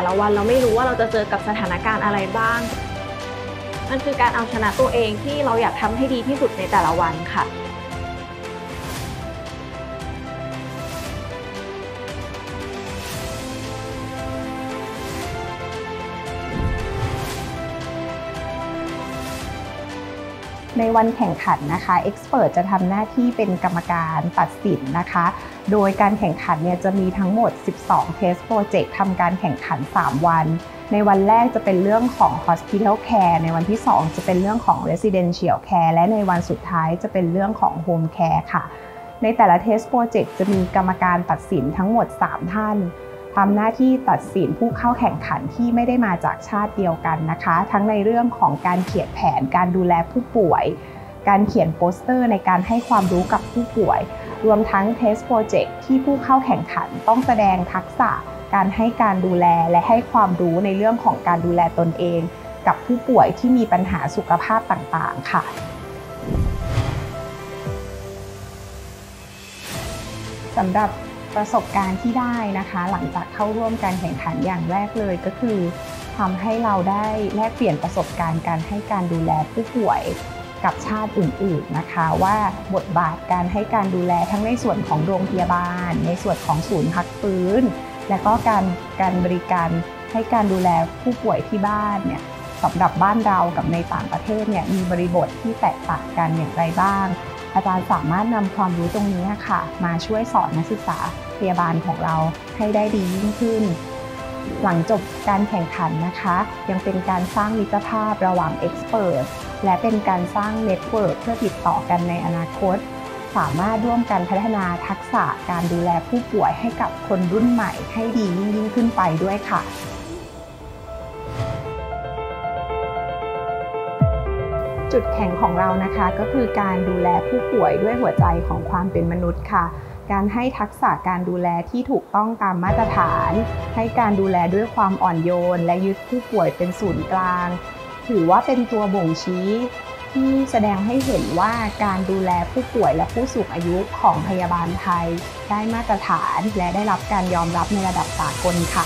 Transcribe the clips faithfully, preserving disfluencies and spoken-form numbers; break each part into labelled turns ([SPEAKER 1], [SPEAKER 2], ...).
[SPEAKER 1] ละวันเราไม่รู้ว่าเราจะเจอกับสถานการณ์อะไรบ้างมันคือการเอาชนะตัวเองที่เราอยากทำให้ดีที่สุดในแต่ละวันค่ะ
[SPEAKER 2] ในวันแข่งขันนะคะเอ็กซ์เพิร์ทจะทำหน้าที่เป็นกรรมการตัดสินนะคะโดยการแข่งขันเนี่ยจะมีทั้งหมดสิบสอง Test Project ทำการแข่งขันสามวันในวันแรกจะเป็นเรื่องของ Hospital Care ในวันที่สองจะเป็นเรื่องของ Residential Care และในวันสุดท้ายจะเป็นเรื่องของ Home Care ค่ะในแต่ละ Test Project จะมีกรรมการตัดสินทั้งหมดสามท่านทำหน้าที่ตัดสินผู้เข้าแข่งขันที่ไม่ได้มาจากชาติเดียวกันนะคะทั้งในเรื่องของการเขียนแผนการดูแลผู้ป่วยการเขียนโปสเตอร์ในการให้ความรู้กับผู้ป่วยรวมทั้ง Test Project ที่ผู้เข้าแข่งขันต้องแสดงทักษะการให้การดูแลและให้ความรู้ในเรื่องของการดูแลตนเองกับผู้ป่วยที่มีปัญหาสุขภาพต่างๆค่ะสำหรับประสบการณ์ที่ได้นะคะหลังจากเข้าร่วมการแข่งขันอย่างแรกเลยก็คือทำให้เราได้แลกเปลี่ยนประสบการณ์การให้การดูแลผู้ป่วยกับชาติอื่นๆนะคะว่าบทบาทการให้การดูแลทั้งในส่วนของโรงพยาบาลในส่วนของศูนย์พักฟื้นและก็การการบริการให้การดูแลผู้ป่วยที่บ้านเนี่ยสำหรับบ้านเรากับในต่างประเทศเนี่ยมีบริบทที่แตกต่างกันอย่างไรบ้างอาจารย์สามารถนำความรู้ตรงนี้ค่ะมาช่วยสอนนักศึกษาพยาบาลของเราให้ได้ดียิ่งขึ้นหลังจบการแข่งขันนะคะยังเป็นการสร้างมิตรภาพระหว่างเอ็กซ์เพิร์ทและเป็นการสร้างเน็ตเวิร์คเพื่อติดต่อกันในอนาคตสามารถร่วมกันพัฒนาทักษะการดูแลผู้ป่วยให้กับคนรุ่นใหม่ให้ดียิ่งยิ่งขึ้นไปด้วยค่ะจุดแข็งของเรานะคะก็คือการดูแลผู้ป่วยด้วยหัวใจของความเป็นมนุษย์ค่ะการให้ทักษะการดูแลที่ถูกต้องตามมาตรฐานให้การดูแลด้วยความอ่อนโยนและยึดผู้ป่วยเป็นศูนย์กลางถือว่าเป็นตัวบ่งชี้ที่แสดงให้เห็นว่าการดูแลผู้ป่วยและผู้สูงอายุของพยาบาลไทยได้มาตรฐานและได้รับการยอมรับในระดับสากลค่ะ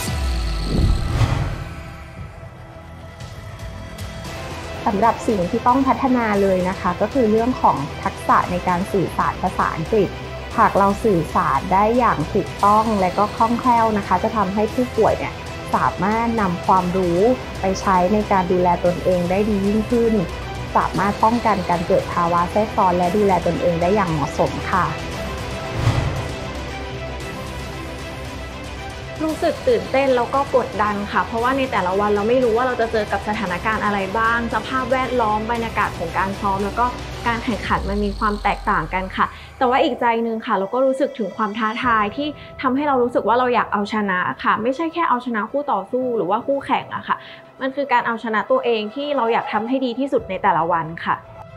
[SPEAKER 2] สำหรับสิ่งที่ต้องพัฒนาเลยนะคะก็คือเรื่องของทักษะในการสื่อสารภาษาอังกฤษหากเราสื่อสารได้อย่างถูกต้องและก็คล่องแคล่วนะคะจะทำให้ผู้ป่วยเนี่ยสามารถนำความรู้ไปใช้ในการดูแลตนเองได้ดียิ่งขึ้นสามารถป้องกันการเกิดภาวะแทรกซ้อนและดูแลตนเองได้อย่างเหมาะสมค่ะ
[SPEAKER 1] รู้สึกตื่นเต้นแล้วก็กดดันค่ะเพราะว่าในแต่ละวันเราไม่รู้ว่าเราจะเจอกับสถานการณ์อะไรบ้างสภาพแวดล้อมบรรยากาศของการซ้อมแล้วก็การแข่งขันมันมีความแตกต่างกันค่ะแต่ว่าอีกใจนึงค่ะเราก็รู้สึกถึงความท้าทายที่ทำให้เรารู้สึกว่าเราอยากเอาชนะค่ะไม่ใช่แค่เอาชนะคู่ต่อสู้หรือว่าคู่แข่งอะค่ะมันคือการเอาชนะตัวเองที่เราอยากทำให้ดีที่สุดในแต่ละวันค่ะ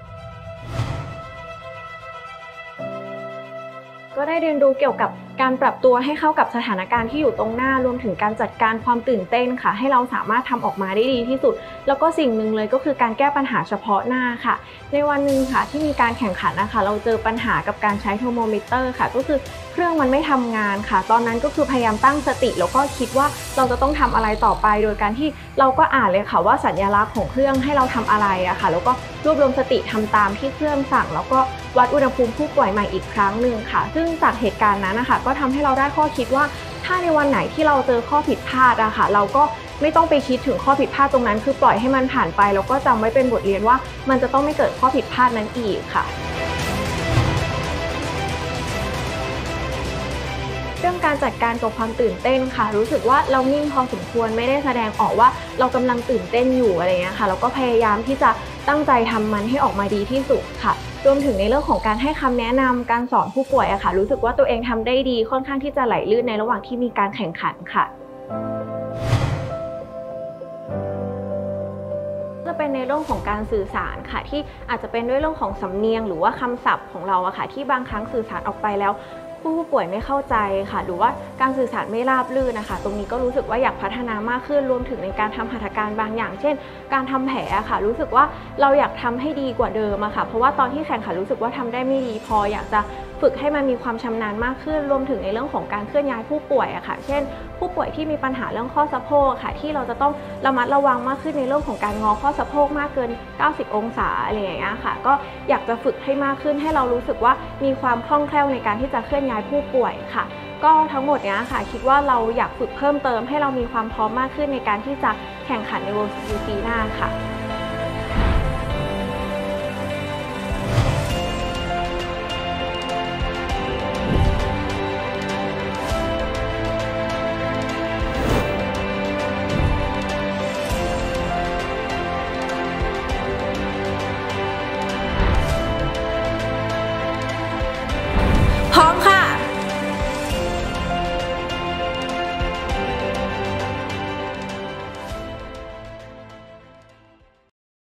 [SPEAKER 1] ก็ได้เรียนรู้เกี่ยวกับการปรับตัวให้เข้ากับสถานการณ์ที่อยู่ตรงหน้ารวมถึงการจัดการความตื่นเต้นค่ะให้เราสามารถทำออกมาได้ดีที่สุดแล้วก็สิ่งหนึ่งเลยก็คือการแก้ปัญหาเฉพาะหน้าค่ะในวันหนึ่งค่ะที่มีการแข่งขันนะคะเราเจอปัญหากับการใช้เทอร์โมมิเตอร์ค่ะก็คือเครื่องมันไม่ทำงานค่ะตอนนั้นก็คือพยายามตั้งสติแล้วก็คิดว่าเราจะต้องทำอะไรต่อไปโดยการที่เราก็อ่านเลยค่ะว่าสัญลักษณ์ของเครื่องให้เราทำอะไรอะค่ะแล้วก็รวบรวมสติทำตามที่เครื่องสั่งแล้วก็วัดอุณหภูมิผู้ป่วยใหม่อีกครั้งหนึ่งค่ะซึ่งจากเหตุการณ์นั้นนะคะก็ทำให้เราได้ข้อคิดว่าถ้าในวันไหนที่เราเจอข้อผิดพลาดอะค่ะเราก็ไม่ต้องไปคิดถึงข้อผิดพลาดตรงนั้นคือปล่อยให้มันผ่านไปแล้วก็จำไว้เป็นบทเรียนว่ามันจะต้องไม่เกิดข้อผิดพลาดนั้นอีกค่ะเรื่องการจัดการกับความตื่นเต้นค่ะรู้สึกว่าเรานิ่งพอสมควรไม่ได้แสดงออกว่าเรากำลังตื่นเต้นอยู่อะไรเงี้ยค่ะแล้วก็พยายามที่จะตั้งใจทำมันให้ออกมาดีที่สุดค่ะรวมถึงในเรื่องของการให้คำแนะนำการสอนผู้ป่วยอะค่ะรู้สึกว่าตัวเองทำได้ดีค่อนข้างที่จะไหลลื่นในระหว่างที่มีการแข่งขันค่ะจะเป็นในเรื่องของการสื่อสารค่ะที่อาจจะเป็นด้วยเรื่องของสำเนียงหรือว่าคำศัพท์ของเราอะค่ะที่บางครั้งสื่อสารออกไปแล้วผู้ป่วยไม่เข้าใจค่ะหรือว่าการสื่อสารไม่ราบรื่นนะคะตรงนี้ก็รู้สึกว่าอยากพัฒนามากขึ้นรวมถึงในการทำหัตถการบางอย่างเช่นการทำแผลค่ะรู้สึกว่าเราอยากทำให้ดีกว่าเดิมอะค่ะเพราะว่าตอนที่แข่งขันรู้สึกว่าทำได้ไม่ดีพออยากจะฝึกให้มันมีความชำนาญมากขึ้นรวมถึงในเรื่องของการเคลื่อนย้ายผู้ป่วยอะค่ะเช่นผู้ป่วยที่มีปัญหาเรื่องข้อสะโพกค่ะที่เราจะต้องระมัดระวังมากขึ้นในเรื่องของการงอข้อสะโพกมากเกินเก้าสิบองศาอะไรอย่างเงี้ยค่ะก็อยากจะฝึกให้มากขึ้นให้เรารู้สึกว่ามีความคล่องแคล่วในการที่จะเคลื่อนย้ายผู้ป่วยค่ะก็ทั้งหมดเนี้ยค่ะคิดว่าเราอยากฝึกเพิ่มเติมให้เรามีความพร้อมมากขึ้นในการที่จะแข่งขันใน World สกิล ปีหน้าค่ะ